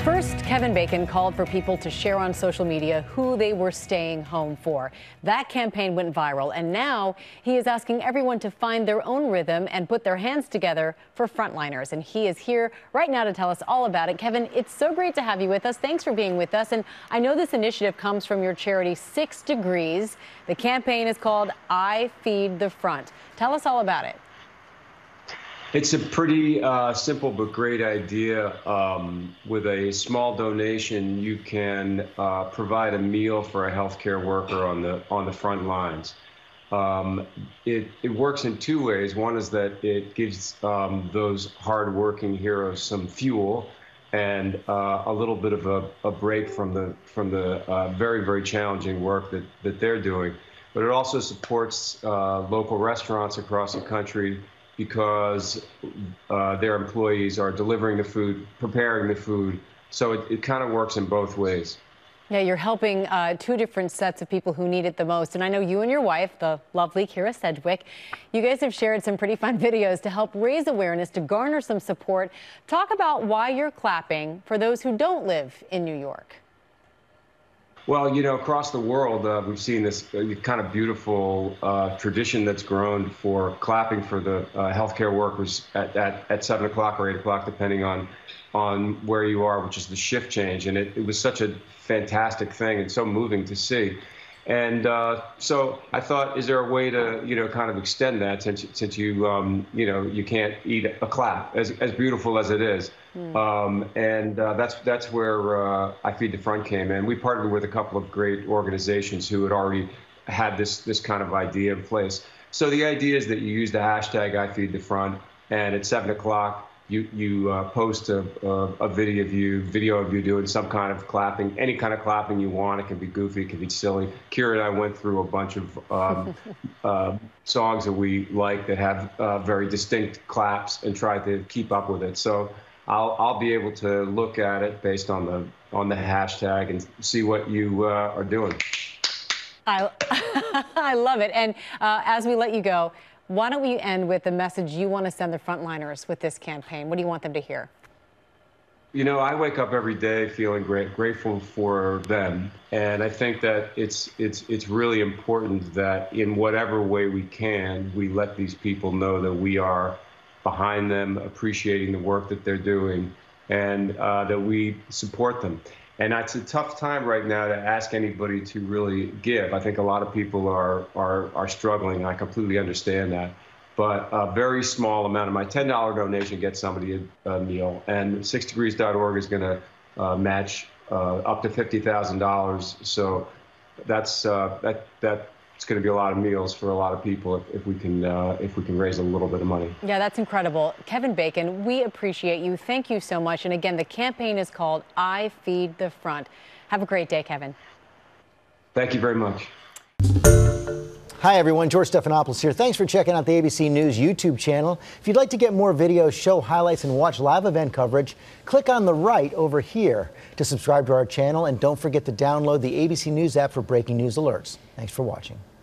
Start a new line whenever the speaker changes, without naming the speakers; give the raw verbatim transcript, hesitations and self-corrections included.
First, Kevin Bacon called for people to share on social media who they were staying home for. That campaign went viral, and now he is asking everyone to find their own rhythm and put their hands together for frontliners. And he is here right now to tell us all about it. Kevin, it's so great to have you with us. Thanks for being with us. And I know this initiative comes from your charity, Six Degrees. The campaign is called I Feed the Front. Tell us all about it.
It's a pretty uh, simple but great idea. Um, with a small donation, you can uh, provide a meal for a healthcare worker on the on the front lines. Um, it, it works in two ways. One is that it gives um, those hardworking heroes some fuel and uh, a little bit of a, a break from the from the uh, very very challenging work that that they're doing. But it also supports uh, local restaurants across the country, because uh, their employees are delivering the food, preparing the food. So it, it kind of works in both ways.
Yeah, you're helping uh, two different sets of people who need it the most. And I know you and your wife, the lovely Kyra Sedgwick, you guys have shared some pretty fun videos to help raise awareness, to garner some support. Talk about why you're clapping for those who don't live in New York.
Well, you know, across the world, uh, we've seen this uh, kind of beautiful uh, tradition that's grown for clapping for the uh, healthcare workers at, at, at seven o'clock or eight o'clock, depending on on where you are, which is the shift change. And it, it was such a fantastic thing and so moving to see. And uh, so I thought, is there a way to, you know, kind of extend that, since since you, um, you know, you can't eat a clap, as as beautiful as it is. Mm. Um, and uh, that's that's where uh, I Feed the Front came in. We partnered with a couple of great organizations who had already had this this kind of idea in place. So the idea is that you use the hashtag I Feed the Front, and at seven o'clock, you you uh, post a, a, a video of you video of you doing some kind of clapping, any kind of clapping you want. It can be goofy, it can be silly. Kyra and I went through a bunch of um, uh, songs that we like that have uh, very distinct claps and tried to keep up with it. So I'll I'll be able to look at it based on the on the hashtag and see what you uh, are doing.
I I love it. And uh, as we let you go, why don't we end with the message you want to send the frontliners with this campaign? What do you want them to hear?
You know, I wake up every day feeling great, grateful for them. And I think that it's, it's, it's really important that in whatever way we can, we let these people know that we are behind them, appreciating the work that they're doing, and uh, that we support them. And it's a tough time right now to ask anybody to really give. I think a lot of people are are are struggling. I completely understand that. But a very small amount of my ten dollar donation gets somebody a, a meal, and six degrees dot org is going to uh, match uh, up to fifty thousand dollars. So that's uh, that that. It's going to be a lot of meals for a lot of people if, if we can uh, if we can raise a little bit of money.
Yeah, that's incredible. Kevin Bacon, we appreciate you. Thank you so much. And again, the campaign is called I Feed the Front. Have a great day, Kevin.
Thank you very much.
Hi, everyone. George Stephanopoulos here. Thanks for checking out the A B C News YouTube channel. If you'd like to get more videos, show highlights, and watch live event coverage, click on the right over here to subscribe to our channel. And don't forget to download the A B C News app for breaking news alerts. Thanks for watching.